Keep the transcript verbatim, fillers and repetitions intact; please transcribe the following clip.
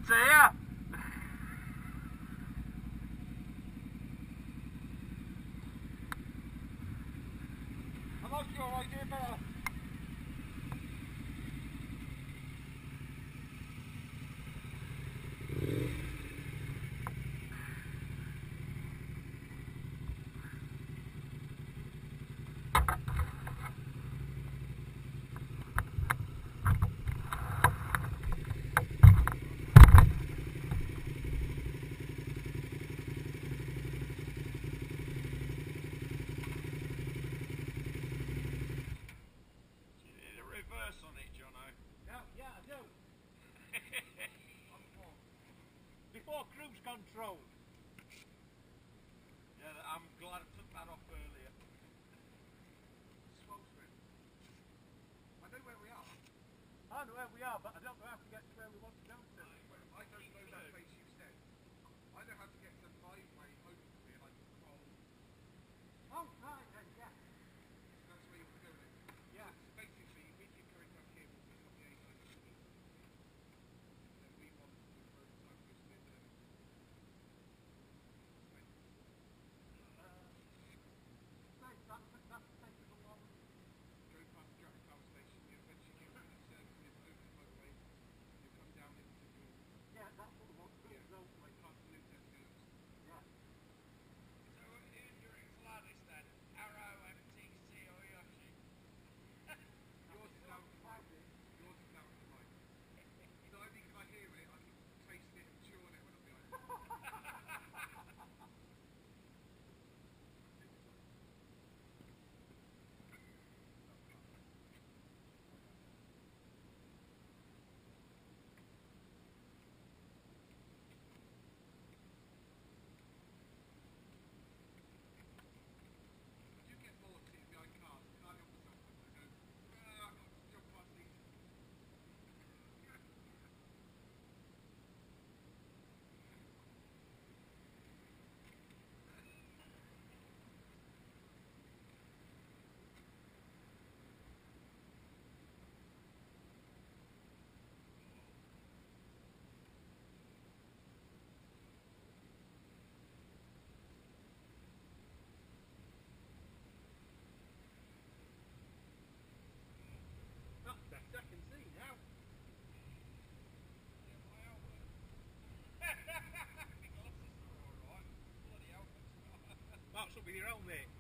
here. I like your idea better. Before cruise control. Yeah, I'm glad I took that off earlier. Sweltering. I know where we are. I know where we are, but I don't know how to get to where we want to go to. I don't know that place you said. I know how to get to my way home from here, like Cole. Oh, right then, yeah. That's where you want to go with it. Yeah. So basically, we keep going down here, we'll pick up the A nine. Then we want the road cyclist with them. Go past Jack Power Station, you eventually get to the service near the Luton motorway. You come down into the Yeah, that's what we want to do. yeah, like past the new Tesco's. Yeah. So in your Exladis then, Arrow, M T C or Yoshi? Yours is down to mine. Yours is down to mine. Not only can I hear it, I can taste it and chew on it when I'm behind it. I do get bored sitting behind cars. I can't help myself when I go, ah, I've got to jump past these. That's better, I can see now. Yeah, my helmet. My glasses are alright. Bloody helmet's not. Mark's up with your helmet.